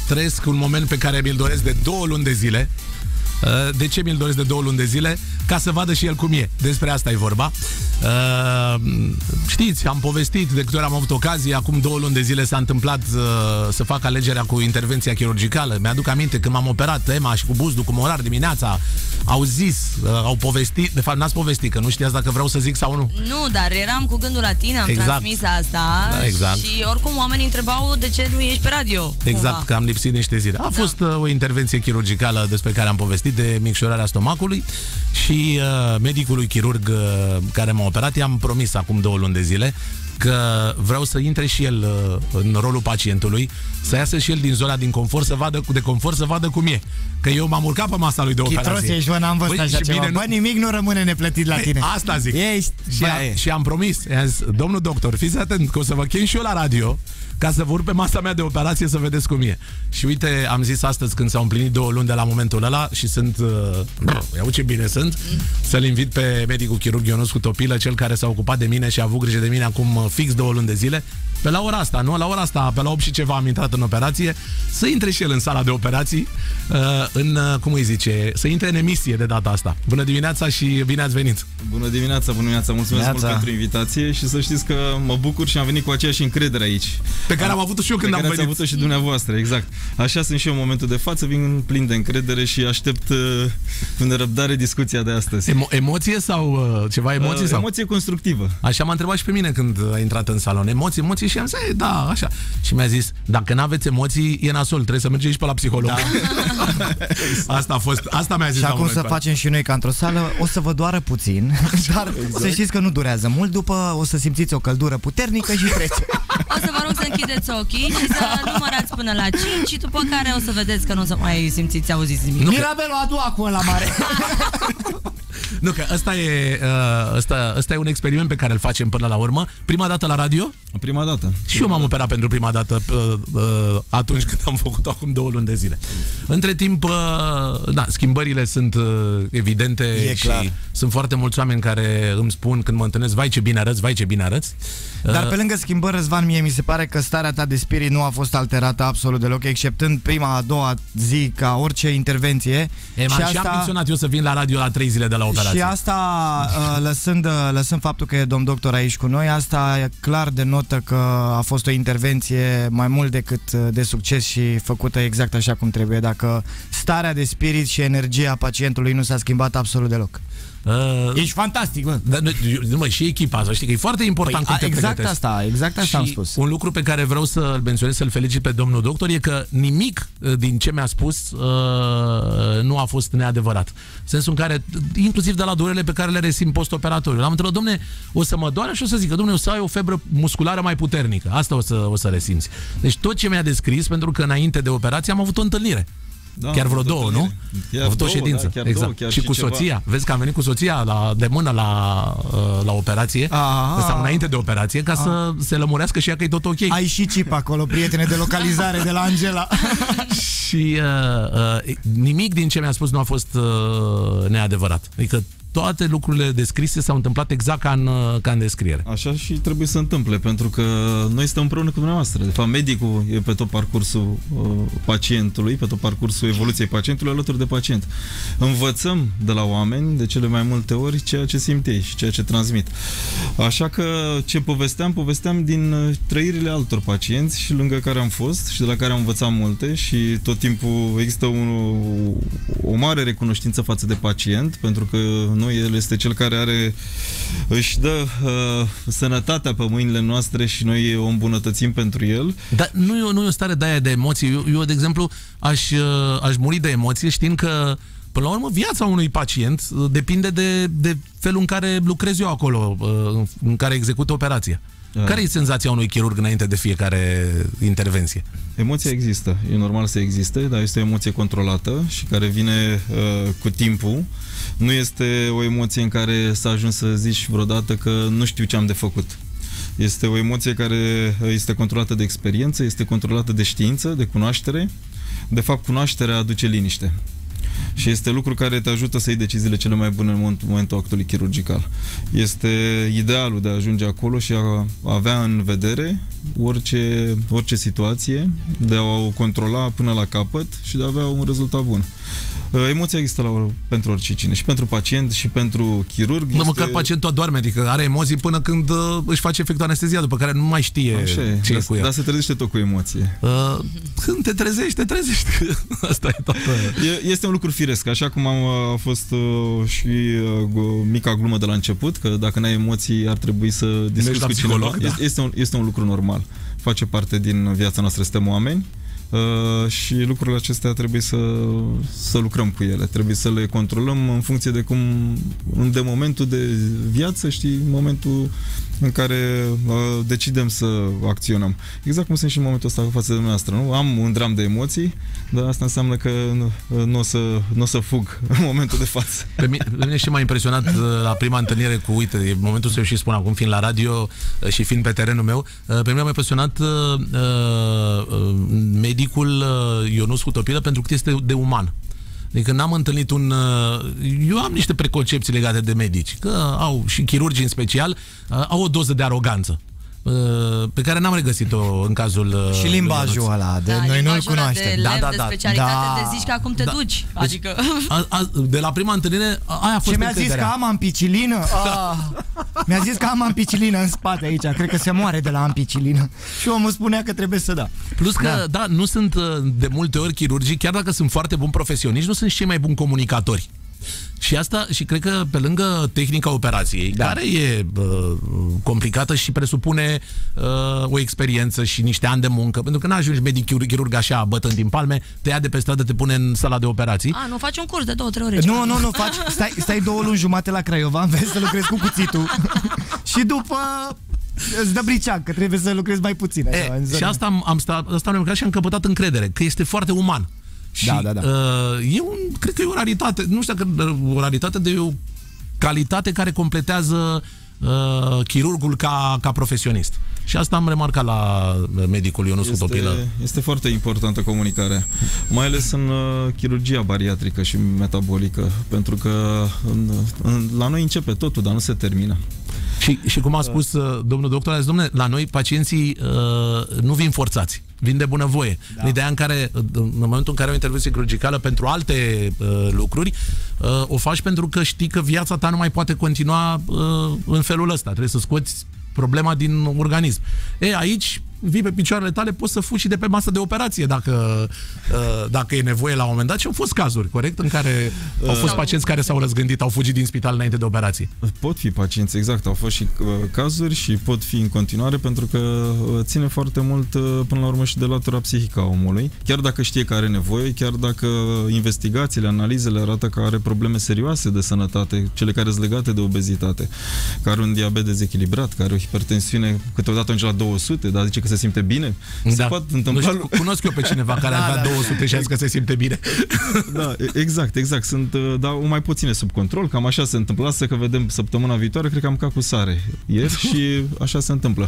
trăiesc un moment pe care mi-l doresc de 2 luni de zile. De ce mi-l doresc de 2 luni de zile? Ca să vadă și el cum e. Despre asta e vorba. Știți, am povestit de câte ori am avut ocazie. Acum 2 luni de zile s-a întâmplat să fac alegerea cu intervenția chirurgicală. Mi-aduc aminte când m-am operat Emma și cu Buzdu, cu Morar dimineața. Au zis, au povestit. De fapt n-ați povestit, că nu știați dacă vreau să zic sau nu. Nu, dar eram cu gândul la tine, am transmis asta. Da, exact. Și oricum oamenii întrebau de ce nu ești pe radio. Exact, cumva. că am lipsit niște zile. A fost o intervenție chirurgicală despre care am povestit, de micșorarea stomacului. Și medicului chirurg care m-a operat, i-am promis acum 2 luni de zile că vreau să intre și el în rolul pacientului, să iasă și el din zona din confort, de confort, să vadă cum e. Că eu m-am urcat pe masa lui de operație. Chitros ești, bă, n-am văzut așa ceva. Bă, nimic nu rămâne neplătit la tine. Asta zic. Ești, și am promis, i-am zis, domnul doctor, fiți atent că o să vă chem și eu la radio ca să vă urc pe masa mea de operație să vedeți cum e. Și uite, am zis astăzi când s-au împlinit 2 luni de la momentul ăla și sunt, iau ce bine sunt, să-l invit pe medicul chirurg Ionuț cu Topilă, cel care s-a ocupat de mine și a avut grijă de mine acum fix 2 luni de zile. Pe la ora asta, nu? La ora asta, pe la 8 și ceva am intrat în operație, să intre și el în sala de operații, cum îi zice, să intre în emisie de data asta. Bună dimineața și bine ați venit! Bună dimineața, bună dimineața, mulțumesc mult pentru invitație și să știți că mă bucur și am venit cu aceeași încredere aici. Pe care am avut-o și eu când am venit. Pe care ați avut-o și dumneavoastră, exact. Așa sunt și eu în momentul de față, vin plin de încredere și aștept cu nerăbdare discuția de astăzi. Emoție sau ceva emoție? Sau? Emoție constructivă. Așa m-a întrebat și pe mine când a intrat în salon. Emoții și am zis, da, așa. Și mi-a zis, dacă n-aveți emoții, e nasol, trebuie să mergeți și pe la psiholog. Da. Asta mi-a zis. Și acum să facem și noi ca într-o sală, o să vă doară puțin, dar să știți că nu durează mult, după o să simțiți o căldură puternică și trece. O să vă rog să închideți ochii și să numărați până la 5 și după care o să vedeți că nu o să mai simțiți, auziți nimic. Mirabelul adu acum la mare. Nu, că ăsta e un experiment pe care îl facem până la urmă. Prima dată la radio? Prima dată. Și eu m-am operat pentru prima dată atunci când am făcut-o acum 2 luni de zile. Între timp, da, schimbările sunt evidente și clar. Sunt foarte mulți oameni care îmi spun când mă întâlnesc, vai ce bine arăți, vai ce bine arăți. Dar pe lângă schimbări, Răzvan, mie mi se pare că starea ta de spirit nu a fost alterată absolut deloc, exceptând prima, a doua zi, ca orice intervenție. Și am menționat eu să vin la radio la 3 zile de la operație. Și asta, lăsând faptul că e domn doctor aici cu noi, asta e clar denotă că a fost o intervenție mai mult decât de succes și făcută exact așa cum trebuie, dacă starea de spirit și energia pacientului nu s-a schimbat absolut deloc. Ești fantastic, mă. Mă, și echipa asta, știi că e foarte important cum te exact asta am spus. Un lucru pe care vreau să-l menționez, să-l felicit pe domnul doctor, e că nimic din ce mi-a spus nu a fost neadevărat. În sensul în care, inclusiv de la durerile pe care le resimt post-operatoriu. L-am întrebat, domne, o să mă doare și o să zic că, domne, o să ai o febră musculară mai puternică. Asta o să resimți. Deci tot ce mi-a descris, pentru că înainte de operație am avut o întâlnire. Da, chiar vreo 2, nu? Am avut o ședință. Da, exact. Două, și cu soția. Ceva. Vezi că am venit cu soția de mână la operație, sau înainte de operație, ca să se lămurească și ea că e tot ok. Ai și chip acolo, prietene de localizare de la Angela. Și nimic din ce mi-a spus nu a fost neadevărat. Adică toate lucrurile descrise s-au întâmplat exact ca în descriere. Așa și trebuie să se întâmple, pentru că noi stăm împreună cu dumneavoastră. De fapt, medicul e pe tot parcursul pacientului, pe tot parcursul evoluției pacientului alături de pacient. Învățăm de la oameni, de cele mai multe ori, ceea ce simt ei și ceea ce transmit. Așa că ce povesteam din trăirile altor pacienți și lângă care am fost și de la care am învățat multe și tot timpul există o mare recunoștință față de pacient, pentru că el este cel care își dă sănătatea pe mâinile noastre și noi o îmbunătățim pentru el. Dar nu e o stare de aia de emoții. Eu de exemplu, aș muri de emoție știind că, până la urmă, viața unui pacient depinde de felul în care lucrez eu acolo, în care execut operația. Care e senzația unui chirurg înainte de fiecare intervenție? Emoția există, e normal să existe, dar este o emoție controlată și care vine cu timpul. Nu este o emoție în care să ajungi să zici vreodată că nu știu ce am de făcut. Este o emoție care este controlată de experiență, este controlată de știință, de cunoaștere. De fapt, cunoașterea aduce liniște. Și este lucru care te ajută să iei deciziile cele mai bune în momentul actului chirurgical. Este idealul de a ajunge acolo și a avea în vedere orice situație, de a o controla până la capăt și de a avea un rezultat bun. Emoția există pentru oricine, și pentru pacient, și pentru chirurg. Măcar pacientul adorme, adică are emoții până când își face efectul anestezia, după care nu mai știe ce e cu ea. Dar se trezește tot cu emoție. Când te trezești. Asta e toată. Este un lucru firesc, așa cum a fost și mica glumă de la început, că dacă n-ai emoții ar trebui să discuți cu cineva. Da. Este un lucru normal. Face parte din viața noastră, suntem oameni. Și lucrurile acestea trebuie să lucrăm cu ele, trebuie să le controlăm în funcție de momentul de viață, știi, momentul în care decidem să acționăm. Exact cum sunt și în momentul ăsta față de dumneavoastră, nu? Am un dram de emoții, dar asta înseamnă că nu o să fug în momentul de față. Pe mine și m-a impresionat la prima întâlnire cu, uite, e momentul să eu și spun acum, fiind la radio și fiind pe terenul meu, pe mine m-a impresionat medicul Ionuț Hutopilă pentru că este de uman. Adică n-am întâlnit eu am niște preconcepții legate de medici, că au, și chirurgii în special, au o doză de aroganță pe care n-am regăsit-o în cazul și limbajul ăla, noi nu-l cunoaștem. De specialitate, te zici că acum te duci. Adică... de la prima întâlnire, aia a fost. Și mi-a zis că am ampicilină. Mi-a zis că am ampicilină în spate aici. Cred că se moare de la ampicilină. Și omul spunea că trebuie să da. Plus că, nu sunt de multe ori chirurgii, chiar dacă sunt foarte buni profesioniști, nu sunt cei mai buni comunicatori. Și asta, și cred că pe lângă tehnica operației, care e complicată și presupune o experiență și niște ani de muncă, pentru că n-ajungi medic chirurg așa, bătând din palme, te ia de pe stradă, te pune în sala de operații. Nu faci un curs de 2-3 ore. Nu, stai 2 luni jumate la Craiova, înveți să lucrezi cu cuțitul și după îți dă briceag, că trebuie să lucrezi mai puțin. Și asta am stat și am căpătat încredere, că este foarte uman. Și cred că e o raritate, nu știu dacă o raritate, de o calitate care completează chirurgul ca profesionist. Și asta am remarcat la medicul Ionuț Hutopilă. Este foarte importantă comunicarea, mai ales în chirurgia bariatrică și metabolică, pentru că la noi începe totul, dar nu se termină. Și cum a spus domnul doctor, a zis, dom'le, la noi pacienții nu vin forțați, vin de bunăvoie. În ideea în care, în momentul în care ai o intervenție chirurgicală pentru alte lucruri, o faci pentru că știi că viața ta nu mai poate continua în felul ăsta. Trebuie să scoți problema din organism. Aici vii pe picioarele tale, poți să fugi și de pe masă de operație dacă e nevoie la un moment dat. Și au fost cazuri, corect, în care au fost pacienți care s-au răzgândit, au fugit din spital înainte de operație. Pot fi pacienți, exact, au fost și cazuri și pot fi în continuare, pentru că ține foarte mult până la urmă și de latura psihică a omului. Chiar dacă știe că are nevoie, chiar dacă investigațiile, analizele arată că are probleme serioase de sănătate, cele care sunt legate de obezitate, că are un diabet dezechilibrat, că are o hipertensiune câteodată ajunge la 200, dar zice că se simte bine. Se poate întâmpla... Cunosc eu pe cineva care avea 200 și a zis că se simte bine. Da, exact. Dar o mai puține sub control, cam așa se întâmplă. Lasă că vedem săptămâna viitoare, cred că am cu sare ieri și așa se întâmplă.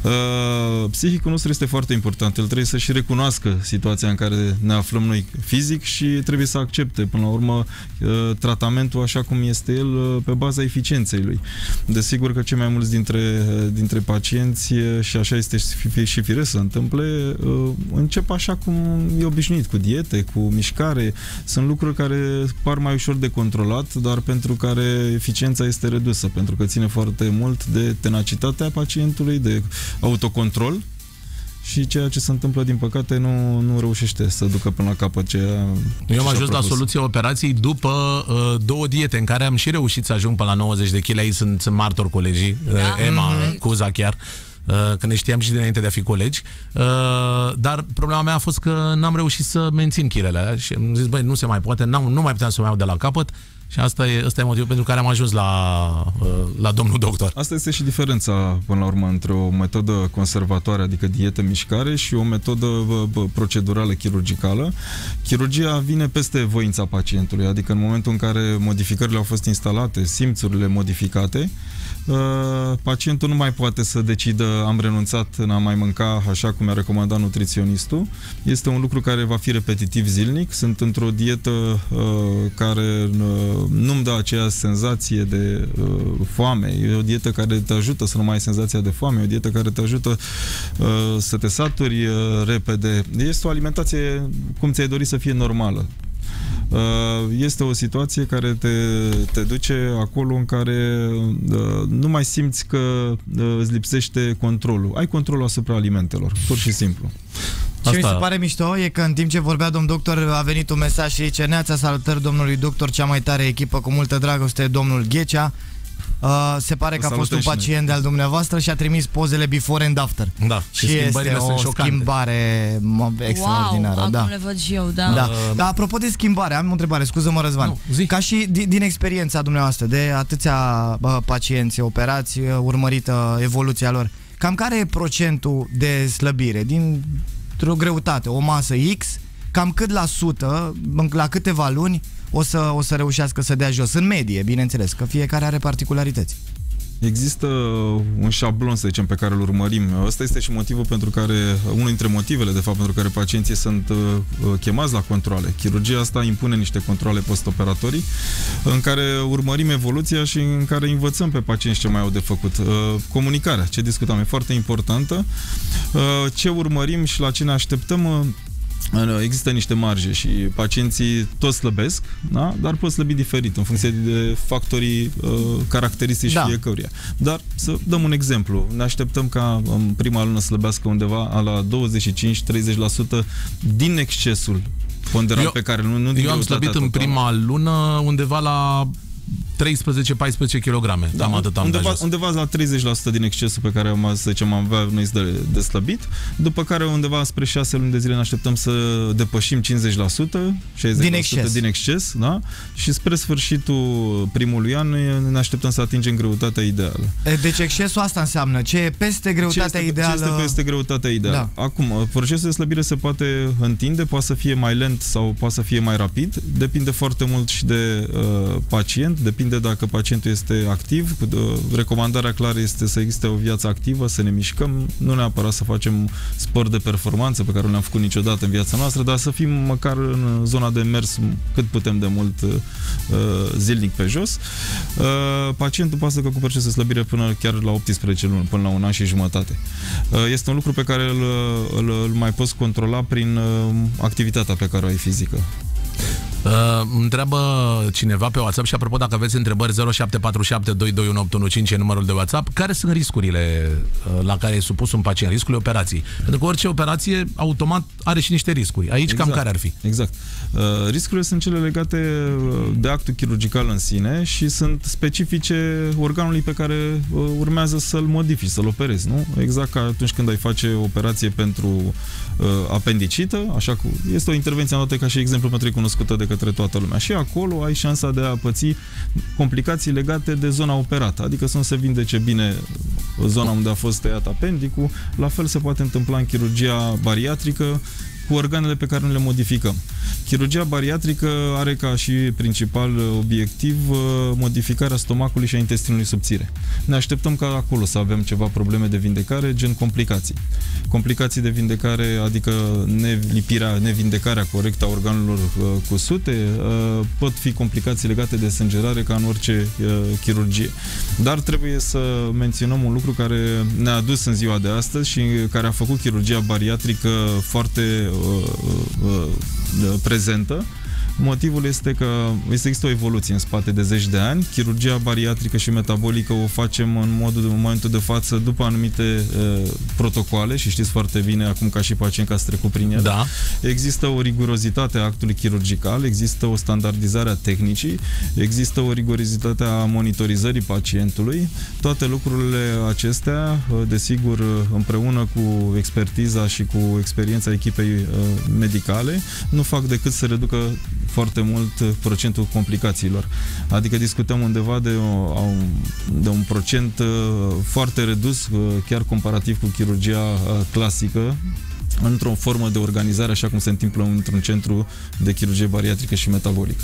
Psihicul nostru este foarte important. El trebuie să și recunoască situația în care ne aflăm noi fizic și trebuie să accepte până la urmă tratamentul așa cum este el, pe baza eficienței lui. Desigur că cei mai mulți dintre pacienți, și așa este și firesc să întâmple, încep așa cum e obișnuit, cu diete, cu mișcare. Sunt lucruri care par mai ușor de controlat, dar pentru care eficiența este redusă, pentru că ține foarte mult de tenacitatea pacientului, de autocontrol, și ceea ce se întâmplă, din păcate, nu reușește să ducă până la capăt Eu am ajuns la soluția operației după 2 diete în care am și reușit să ajung până la 90 de kg. Aici sunt martori colegii, Emma, Cuza chiar, că ne știam și dinainte de a fi colegi, dar problema mea a fost că n-am reușit să mențin kilele și am zis, băi, nu se mai poate, nu mai puteam să mă iau de la capăt. Și asta e motivul pentru care am ajuns la domnul doctor. Asta este și diferența, până la urmă, între o metodă conservatoare, adică dietă-mișcare, și o metodă procedurală chirurgicală. Chirurgia vine peste voința pacientului, adică în momentul în care modificările au fost instalate, simțurile modificate, pacientul nu mai poate să decidă am renunțat în a mai mânca așa cum mi-a recomandat nutriționistul. Este un lucru care va fi repetitiv zilnic. Sunt într-o dietă care nu-mi dă aceea senzație de foame. E o dietă care te ajută să nu mai ai senzația de foame, e o dietă care te ajută să te saturi repede. Este o alimentație cum ți-ai dori să fie normală. Este o situație care te duce acolo în care nu mai simți că îți lipsește controlul. Ai controlul asupra alimentelor, pur și simplu. Ce mi se pare mișto e că în timp ce vorbea domn doctor a venit un mesaj și zice: Neața, salutări domnului doctor, cea mai tare echipă, cu multă dragoste, domnul Ghecea. Se pare că a fost un pacient de-al dumneavoastră și a trimis pozele before and after. Da, și este o schimbare extraordinară. Wow, da. Acum le văd și eu, da. Dar apropo de schimbare, am o întrebare, scuză-mă, Răzvan. Ca și din experiența dumneavoastră, de atâția pacienți operați, urmărită evoluția lor, cam care e procentul de slăbire dintr-o greutate, o masă X, cam cât la sută, la câteva luni o să reușească să dea jos, în medie, bineînțeles, că fiecare are particularități. Există un șablon, să zicem, pe care îl urmărim. Ăsta este și motivul pentru care, unul dintre motivele, de fapt, pentru care pacienții sunt chemați la controale. Chirurgia asta impune niște controale postoperatorii în care urmărim evoluția și în care învățăm pe pacienți ce mai au de făcut. Comunicarea, ce discutăm, e foarte importantă. Ce urmărim și la ce ne așteptăm. Există niște marje și pacienții toți slăbesc, da? Dar pot slăbi diferit în funcție de factorii caracteristici fiecăruia. Dar să dăm un exemplu. Ne așteptăm ca în prima lună să slăbească undeva la 25-30% din excesul ponderal pe care nu din eu am slăbit în prima lună undeva la 13-14 kg. Da, undeva la 30% din excesul pe care am avea noi de slăbit, după care undeva spre 6 luni de zile ne așteptăm să depășim 50%, 60% din exces, da? Și spre sfârșitul primului an ne așteptăm să atingem greutatea ideală. Deci excesul asta înseamnă ce e peste greutatea ideală? Ce este peste greutatea ideală? Da. Acum, procesul de slăbire se poate întinde, poate să fie mai lent sau poate să fie mai rapid, depinde foarte mult și de pacient, depinde dacă pacientul este activ. Recomandarea clară este să existe o viață activă, să ne mișcăm, nu neapărat să facem sport de performanță pe care nu le-am făcut niciodată în viața noastră, dar să fim măcar în zona de mers cât putem de mult zilnic pe jos. Pacientul poate să facă cu procesul de slăbire până chiar la 18 luni, până la un an și jumătate. Este un lucru pe care îl mai poți controla prin activitatea pe care o ai fizică. Întreabă cineva pe WhatsApp și apropo, dacă aveți întrebări, 0747221815 e numărul de WhatsApp. Care sunt riscurile la care e supus un pacient? Riscurile operației. Pentru că orice operație automat are și niște riscuri. Aici cam care ar fi? Exact. Riscurile sunt cele legate de actul chirurgical în sine și sunt specifice organului pe care urmează să-l modifici, să-l operezi, nu? Exact ca atunci când ai face o operație pentru apendicită, așa că este o intervenție anotă ca și exemplu pentru cunoscută de către toată lumea. Și acolo ai șansa de a păți complicații legate de zona operată, adică să nu se vindece bine zona unde a fost tăiat apendicul. La fel se poate întâmpla în chirurgia bariatrică cu organele pe care nu le modificăm. Chirurgia bariatrică are ca și principal obiectiv modificarea stomacului și a intestinului subțire. Ne așteptăm ca acolo să avem ceva probleme de vindecare, gen complicații. Complicații de vindecare, adică nevindecarea corectă a organelor cusute, pot fi complicații legate de sângerare ca în orice chirurgie. Dar trebuie să menționăm un lucru care ne-a adus în ziua de astăzi și care a făcut chirurgia bariatrică foarte prezentă. Motivul este că există o evoluție în spate de zeci de ani. Chirurgia bariatrică și metabolică o facem în momentul de față după anumite protocoale și știți foarte bine acum ca și pacient că ați trecut prin ele. Da. Există o rigurozitate a actului chirurgical, există o standardizare a tehnicii, există o rigurozitate a monitorizării pacientului. Toate lucrurile acestea, desigur, împreună cu expertiza și cu experiența echipei medicale, nu fac decât să reducă foarte mult procentul complicațiilor. Adică discutăm undeva de un procent foarte redus, chiar comparativ cu chirurgia clasică, într-o formă de organizare, așa cum se întâmplă într-un centru de chirurgie bariatrică și metabolică.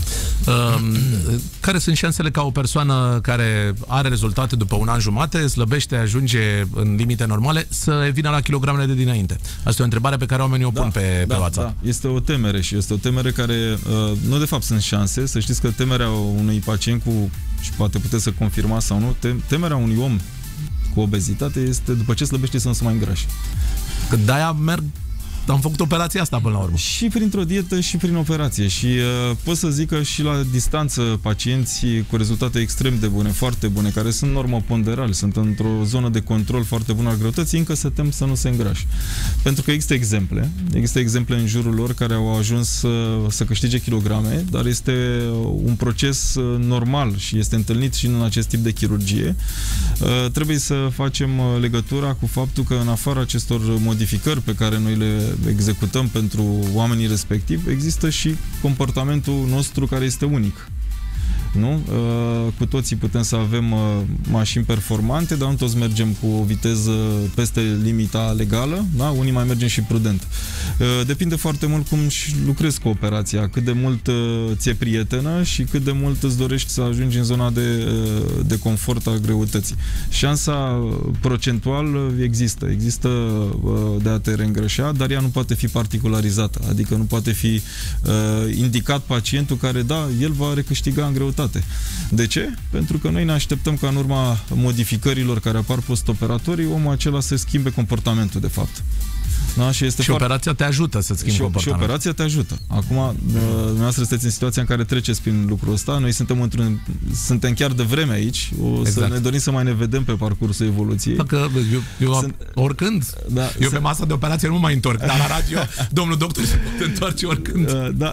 Care sunt șansele ca o persoană care are rezultate după un an jumate, slăbește, ajunge în limite normale, să revină la kilogramele de dinainte? Asta e o întrebare pe care oamenii o pun pe WhatsApp. Da. Este o temere și este o temere care, nu de fapt sunt șanse, să știți că temerea unui pacient și poate puteți să confirmați sau nu, temerea unui om cu obezitate este după ce slăbește să nu se mai îngrașe. Că de-aia am făcut operația asta până la urmă. Și printr-o dietă și prin operație. Și pot să zic că și la distanță pacienții cu rezultate extrem de bune, foarte bune, care sunt normoponderali, sunt într-o zonă de control foarte bună al greutății, încă se tem să nu se îngrașe. Pentru că există exemple în jurul lor care au ajuns să câștige kilograme, dar este un proces normal și este întâlnit și în acest tip de chirurgie. Trebuie să facem legătura cu faptul că în afara acestor modificări pe care noi le executăm pentru oamenii respectivi, există și comportamentul nostru care este unic. Nu? Cu toții putem să avem mașini performante, dar nu toți mergem cu o viteză peste limita legală, da? Unii mai mergem și prudent. Depinde foarte mult cum și lucrezi cu operația, cât de mult ți-e prietenă și cât de mult îți dorești să ajungi în zona de confort a greutății. Șansa procentual există de a te reîngrășa, dar ea nu poate fi particularizată, adică nu poate fi indicat pacientul care, el va recâștiga în greutate. De ce? Pentru că noi ne așteptăm ca în urma modificărilor care apar post-operatorii, omul acela să schimbe comportamentul, de fapt. Da? Și operația te ajută să schimbi comportamentul. Și operația te ajută. Acum, dumneavoastră sunteți în situația în care treceți prin lucrul ăsta. Noi suntem chiar de vreme aici. Să ne dorim să mai ne vedem pe parcursul evoluției. Oricând. Eu pe masa de operație nu mă mai întorc, dar la radio, domnul doctor se poate întoarce oricând.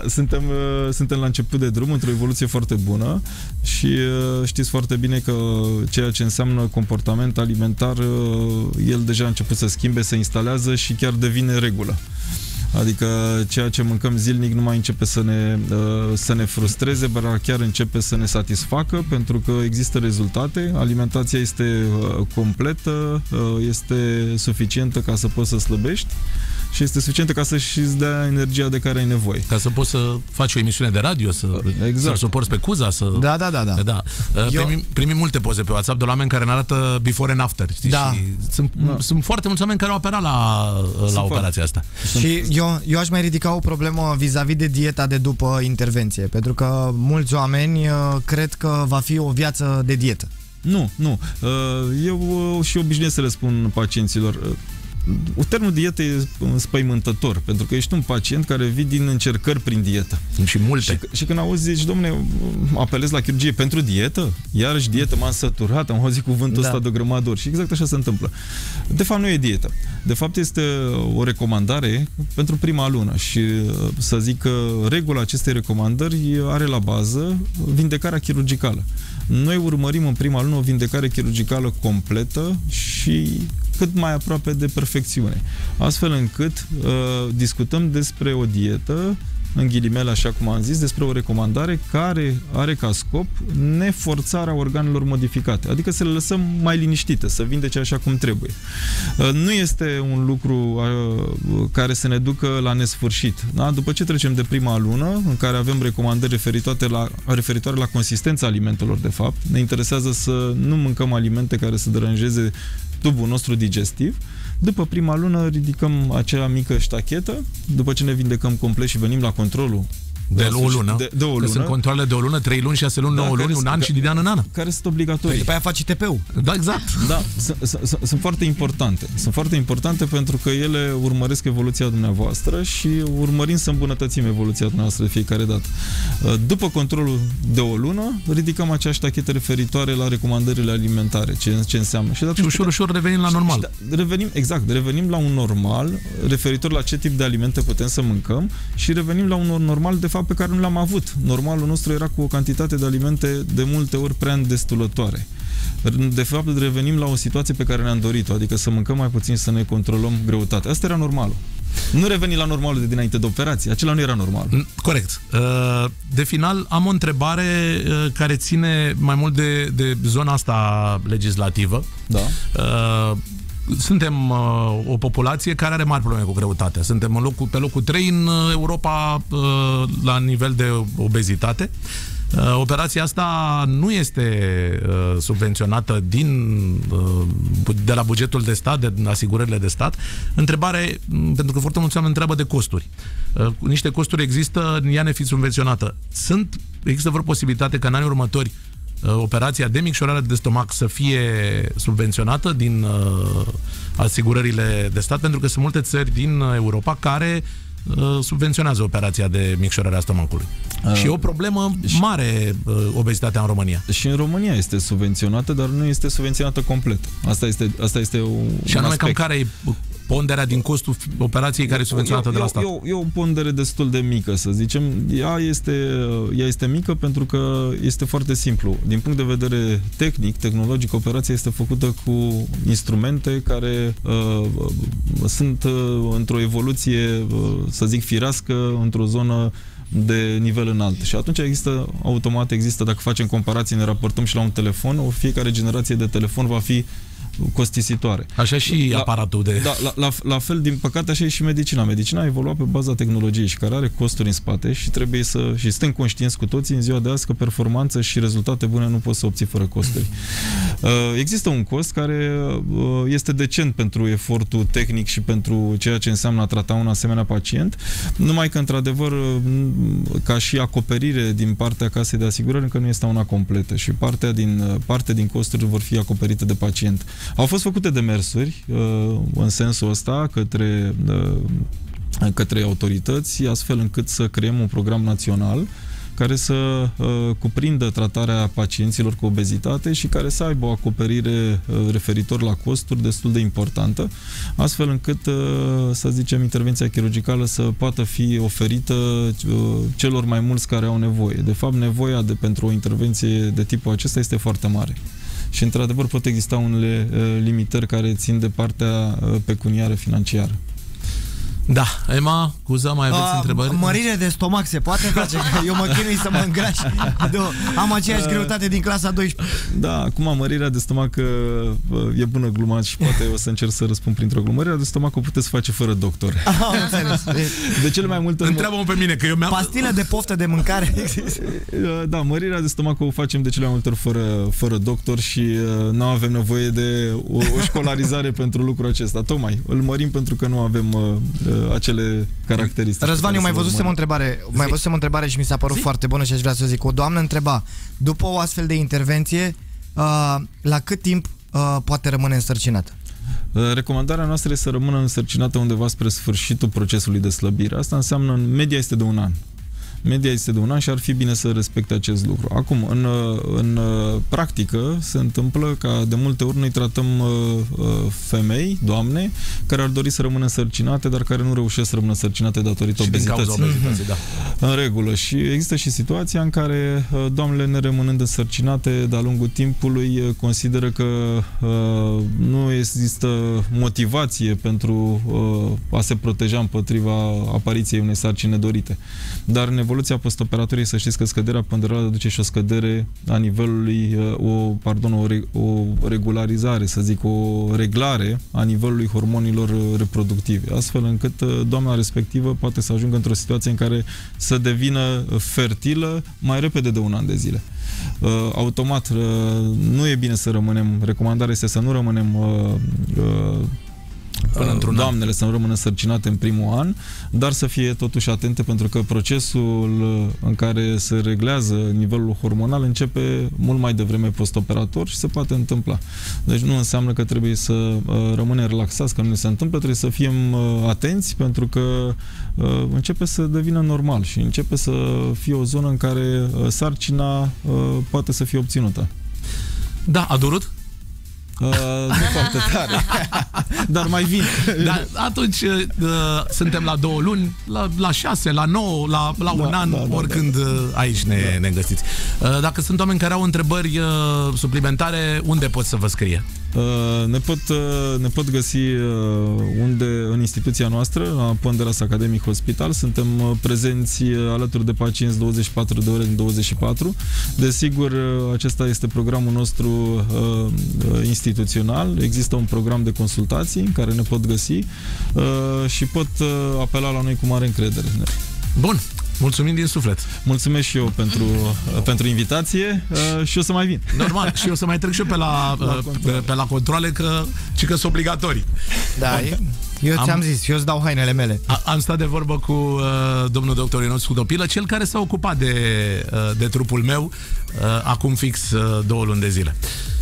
Suntem la început de drum, într-o evoluție foarte bună și știți foarte bine că ceea ce înseamnă comportament alimentar, el deja a început să schimbe, se instalează și chiar devine regulă. Adică ceea ce mâncăm zilnic nu mai începe să ne frustreze, dar chiar începe să ne satisfacă, pentru că există rezultate, alimentația este completă, este suficientă ca să poți să slăbești și este suficientă ca să-și dea energia de care ai nevoie. Ca să poți să faci o emisiune de radio, să-l suporți pe Cuza, Da. Primim multe poze pe WhatsApp de la oameni care ne arată before and after, știi? Da. Și sunt foarte mulți oameni care au operat la operația asta. Și eu aș mai ridica o problemă vis-a-vis de dieta de după intervenție, pentru că mulți oameni cred că va fi o viață de dietă. Nu. Eu și obișnuiesc să le spun pacienților, termenul dietă e înspăimântător, pentru că ești un pacient care vii din încercări prin dietă. Și multe. Și când auzi, zici, dom'le, apelez la chirurgie pentru dietă? Iarăși dietă, m-am săturat, am auzit cuvântul ăsta de o grămadă de ori. Și exact așa se întâmplă. De fapt, nu e dietă. De fapt, este o recomandare pentru prima lună și să zic că regula acestei recomandări are la bază vindecarea chirurgicală. Noi urmărim în prima lună o vindecare chirurgicală completă și cât mai aproape de perfecțiune. Astfel încât discutăm despre o dietă, în ghilimele, așa cum am zis, despre o recomandare care are ca scop neforțarea organelor modificate. Adică să le lăsăm mai liniștite, să vindece așa cum trebuie. Nu este un lucru care să ne ducă la nesfârșit. Da? După ce trecem de prima lună, în care avem recomandări referitoare la consistența alimentelor, de fapt, ne interesează să nu mâncăm alimente care să deranjeze tubul nostru digestiv. După prima lună ridicăm acea mică ștachetă, după ce ne vindecăm complet și venim la controlul de o lună. De o lună. Sunt controlele de o lună, 3 luni, 6 luni, 9 luni, un an și din an în an. Care sunt obligatorii. După aia faci ITP-ul. Da, exact. Da, sunt foarte importante. Sunt foarte importante pentru că ele urmăresc evoluția dumneavoastră și urmărim să îmbunătățim evoluția dumneavoastră de fiecare dată. După controlul de o lună, ridicăm acea ștachetă referitoare la recomandările alimentare, ce înseamnă. Și ușor revenim la normal. Revenim la un normal referitor la ce tip de alimente putem să mâncăm și revenim la un normal de fapt pe care nu l-am avut. Normalul nostru era cu o cantitate de alimente de multe ori prea îndestulătoare. De fapt, revenim la o situație pe care ne-am dorit-o, adică să mâncăm mai puțin, să ne controlăm greutatea. Asta era normalul. Nu reveni la normalul de dinainte de operație. Acela nu era normal. Corect. De final, am o întrebare care ține mai mult de zona asta legislativă. Da. suntem o populație care are mari probleme cu greutatea. Suntem pe locul 3 în Europa la nivel de obezitate. Operația asta nu este subvenționată de la bugetul de stat, de asigurările de stat. Întrebare, pentru că foarte mulți oameni întreabă de costuri. Niște costuri există, ea ne fi subvenționată. Există vreo posibilitate ca în anii următori operația de micșorare de stomac să fie subvenționată din asigurările de stat? Pentru că sunt multe țări din Europa care subvenționează operația de micșorare a stomacului. Și e o problemă mare obezitatea în România. Și în România este subvenționată, dar nu este subvenționată complet. Asta este și anume cam care e ponderea din costul operației care e subvenționată de la stat? E o pondere destul de mică, să zicem. Ea este mică pentru că este foarte simplu. Din punct de vedere tehnic, tehnologic, operația este făcută cu instrumente care sunt într-o evoluție, să zic, firească, într-o zonă de nivel înalt. Și atunci automat există, dacă facem comparații, ne raportăm și la un telefon, fiecare generație de telefon va fi costisitoare. Așa și aparatul de... Da, la fel, din păcate, așa e și medicina. Medicina a evoluat pe baza tehnologiei și care are costuri în spate și trebuie și suntem conștienți cu toții în ziua de azi că performanță și rezultate bune nu poți să obții fără costuri. Există un cost care este decent pentru efortul tehnic și pentru ceea ce înseamnă a trata un asemenea pacient, numai că, într-adevăr, ca și acoperire din partea casei de asigurări încă nu este una completă și parte din costuri vor fi acoperite de pacient. Au fost făcute demersuri în sensul ăsta către autorități, astfel încât să creăm un program național care să cuprindă tratarea pacienților cu obezitate și care să aibă o acoperire referitor la costuri destul de importantă, astfel încât, să zicem, intervenția chirurgicală să poată fi oferită celor mai mulți care au nevoie. De fapt, nevoia pentru o intervenție de tipul acesta este foarte mare. Și, într-adevăr, pot exista unele limitări care țin de partea pecuniară financiară. Da, Emma, Cuza, mai aveți întrebări? Mărire de stomac se poate face? Eu mă chinui să mă îngraș. Am aceeași greutate din clasa 12. Da, acum mărirea de stomac e bună gluma și poate o să încerc să răspund printr-o glumă. Mărirea de stomac o puteți face fără doctor. De cele mai multe ori... Întreabă-mă pe mine, că eu mi-am... Pastilă de poftă de mâncare. Da, mărirea de stomac o facem de cele mai multe ori fără doctor și nu avem nevoie de o școlarizare pentru lucrul acesta. Tocmai, îl mărim pentru că nu avem acele caracteristici. Răzvan, eu mai văzusem o întrebare și mi s-a părut foarte bună și aș vrea să zic. O doamnă întreba, după o astfel de intervenție, la cât timp poate rămâne însărcinată? Recomandarea noastră este să rămână însărcinată undeva spre sfârșitul procesului de slăbire. Asta înseamnă, în media este de 1 an. Media este de 1 an și ar fi bine să respecte acest lucru. Acum, în practică, se întâmplă ca de multe ori noi tratăm femei, doamne, care ar dori să rămână însărcinate, dar care nu reușesc să rămână însărcinate datorită obezității. Da. În regulă. Și există și situația în care doamnele, nerămânând însărcinate de-a lungul timpului, consideră că nu există motivație pentru a se proteja împotriva apariției unei sarcini nedorite. Dar în evoluția postoperatorie, să știți că scăderea ponderală duce și o scădere a nivelului, o regularizare, să zic, o reglare a nivelului hormonilor reproductive, astfel încât doamna respectivă poate să ajungă într-o situație în care să devină fertilă mai repede de 1 an de zile. Automat, nu e bine să rămânem, recomandarea este să nu rămânem doamnele să nu rămână însărcinate în primul an, dar să fie totuși atente, pentru că procesul în care se reglează nivelul hormonal începe mult mai devreme postoperator și se poate întâmpla. Deci nu înseamnă că trebuie să rămânem relaxați, că nu se întâmplă, trebuie să fim atenți, pentru că începe să devină normal și începe să fie o zonă în care sarcina poate să fie obținută. Da, a durut? Nu foarte tare. Dar mai vin. Dar atunci suntem la 2 luni, la 6, la 9, la un an, oricând aici ne găsiți. Dacă sunt oameni care au întrebări suplimentare, unde pot să vă scrie? Ne pot găsi în instituția noastră, la Ponderas Academic Hospital. Suntem prezenți alături de pacienți 24 de ore din 24. Desigur, acesta este programul nostru instituțional instituțional, există un program de consultații în care ne pot găsi și pot apela la noi cu mare încredere. Bun, mulțumim din suflet. Mulțumesc și eu pentru invitație și o să mai vin. Normal, și eu să mai trec și eu pe la controle, că sunt obligatorii. Da, eu ți-am zis, eu îți dau hainele mele. Am stat de vorbă cu domnul doctor Ionuț Hudopilă, cel care s-a ocupat de trupul meu acum fix 2 luni de zile.